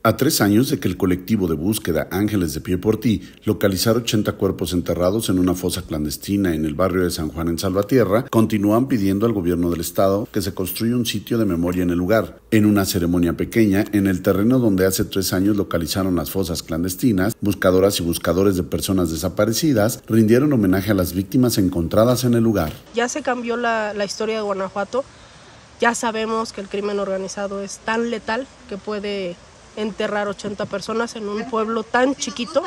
A 3 años de que el colectivo de búsqueda Ángeles de Pie por Ti localizara 80 cuerpos enterrados en una fosa clandestina en el barrio de San Juan en Salvatierra, continúan pidiendo al gobierno del estado que se construya un sitio de memoria en el lugar. En una ceremonia pequeña, en el terreno donde hace 3 años localizaron las fosas clandestinas, buscadoras y buscadores de personas desaparecidas rindieron homenaje a las víctimas encontradas en el lugar. Ya se cambió la historia de Guanajuato, ya sabemos que el crimen organizado es tan letal que puede enterrar 80 personas en un pueblo tan chiquito,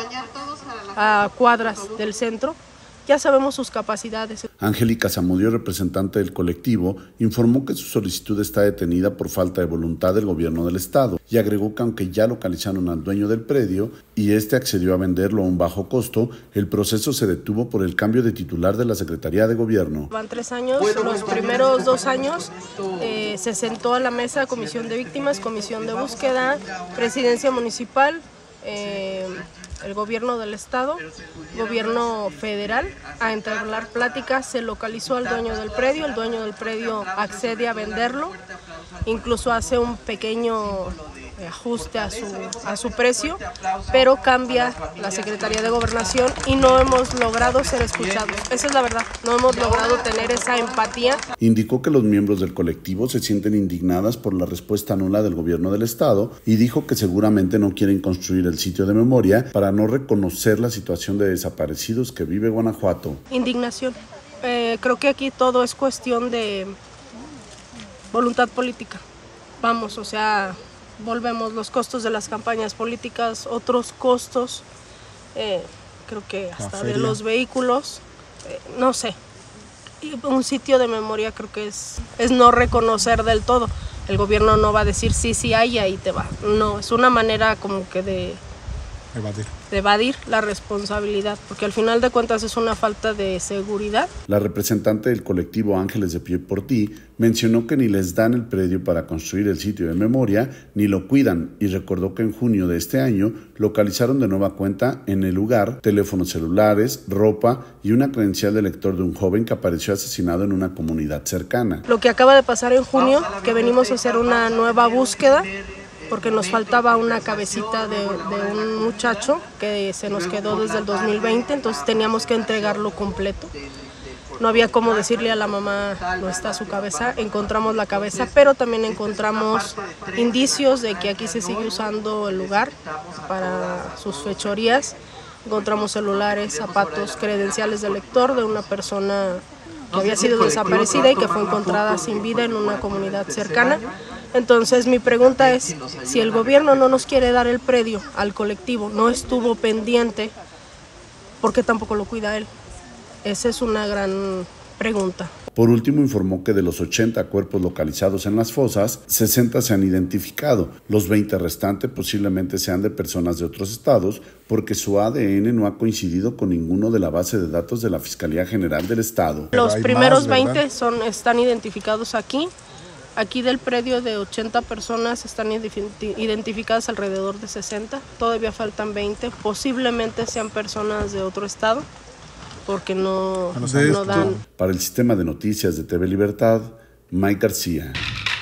a cuadras del centro. Ya sabemos sus capacidades. Angélica Zamudio, representante del colectivo, informó que su solicitud está detenida por falta de voluntad del gobierno del estado y agregó que aunque ya localizaron al dueño del predio y este accedió a venderlo a un bajo costo, el proceso se detuvo por el cambio de titular de la Secretaría de Gobierno. Van 3 años, los primeros 2 años se sentó a la mesa Comisión de Víctimas, Comisión de Búsqueda, Presidencia Municipal, el gobierno del estado, gobierno federal, a entablar pláticas. Se localizó al dueño del predio, el dueño del predio accede a venderlo, incluso hace un pequeño ajuste a su precio, pero cambia la Secretaría de Gobernación y no hemos logrado ser escuchados. Esa es la verdad, no hemos logrado tener esa empatía. Indicó que los miembros del colectivo se sienten indignadas por la respuesta nula del gobierno del estado y dijo que seguramente no quieren construir el sitio de memoria para no reconocer la situación de desaparecidos que vive Guanajuato. Indignación. Creo que aquí todo es cuestión de voluntad política. Vamos, o sea, volvemos los costos de las campañas políticas, otros costos, creo que hasta de los vehículos, no sé. Y un sitio de memoria creo que es no reconocer del todo. El gobierno no va a decir sí hay y ahí te va. No, es una manera como que de evadir la responsabilidad, porque al final de cuentas es una falta de seguridad. La representante del colectivo Ángeles de Pie por Ti mencionó que ni les dan el predio para construir el sitio de memoria, ni lo cuidan, y recordó que en junio de este año localizaron de nueva cuenta en el lugar teléfonos celulares, ropa y una credencial de lector de un joven que apareció asesinado en una comunidad cercana. Lo que acaba de pasar en junio, que venimos a hacer una nueva búsqueda, porque nos faltaba una cabecita de un muchacho que se nos quedó desde el 2020, entonces teníamos que entregarlo completo. No había cómo decirle a la mamá, no está su cabeza. Encontramos la cabeza, pero también encontramos indicios de que aquí se sigue usando el lugar para sus fechorías. Encontramos celulares, zapatos, credenciales de lector de una persona que había sido desaparecida y que fue encontrada sin vida en una comunidad cercana. Entonces mi pregunta es, si el gobierno no nos quiere dar el predio al colectivo, no estuvo pendiente, ¿por qué tampoco lo cuida él? Esa es una gran pregunta. Por último, informó que de los 80 cuerpos localizados en las fosas, 60 se han identificado. Los 20 restantes posiblemente sean de personas de otros estados porque su ADN no ha coincidido con ninguno de la base de datos de la Fiscalía General del Estado. Los primeros 20 están identificados aquí. Aquí del predio de 80 personas están identificadas alrededor de 60. Todavía faltan 20. Posiblemente sean personas de otro estado, porque no dan. Para el Sistema de Noticias de TV Libertad, Mike García.